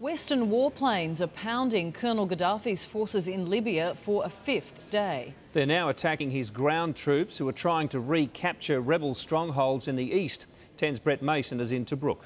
Western warplanes are pounding Colonel Gaddafi's forces in Libya for a fifth day. They're now attacking his ground troops who are trying to recapture rebel strongholds in the east. 10's Brett Mason is in Tobruk.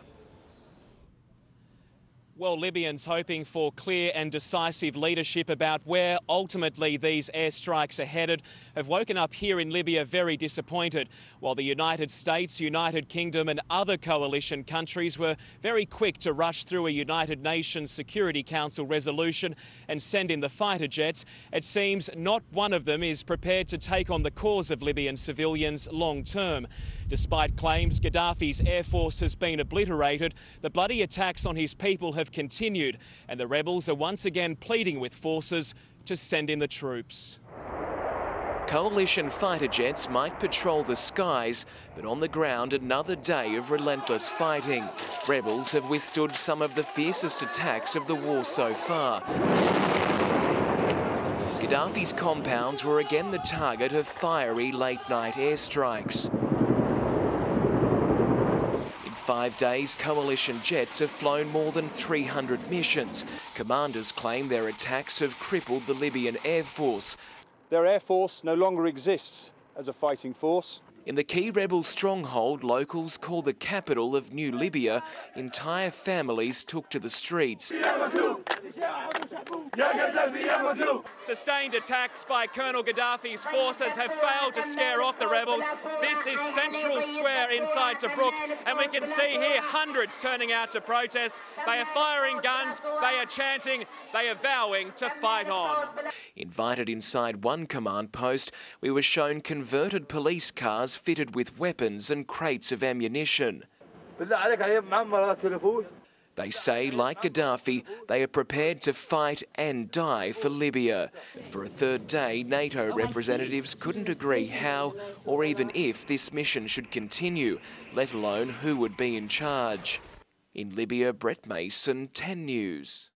Well, Libyans hoping for clear and decisive leadership about where ultimately these airstrikes are headed have woken up here in Libya very disappointed, while the United States, United Kingdom and other coalition countries were very quick to rush through a United Nations Security Council resolution and send in the fighter jets. It seems not one of them is prepared to take on the cause of Libyan civilians long term. Despite claims Gaddafi's air force has been obliterated, the bloody attacks on his people have continued, and the rebels are once again pleading with forces to send in the troops. Coalition fighter jets might patrol the skies, but on the ground another day of relentless fighting. Rebels have withstood some of the fiercest attacks of the war so far. Gaddafi's compounds were again the target of fiery late-night airstrikes. 5 days, coalition jets have flown more than 300 missions. Commanders claim their attacks have crippled the Libyan Air Force. Their air force no longer exists as a fighting force. In the key rebel stronghold locals call the capital of New Libya, entire families took to the streets. Sustained attacks by Colonel Gaddafi's forces have failed to scare off the rebels. This is Central Square inside Tobruk, and we can see here hundreds turning out to protest. They are firing guns, they are chanting, they are vowing to fight on. Invited inside one command post, we were shown converted police cars fitted with weapons and crates of ammunition. They say, like Gaddafi, they are prepared to fight and die for Libya. For a third day, NATO representatives couldn't agree how or even if this mission should continue, let alone who would be in charge. In Libya, Brett Mason, 10 News.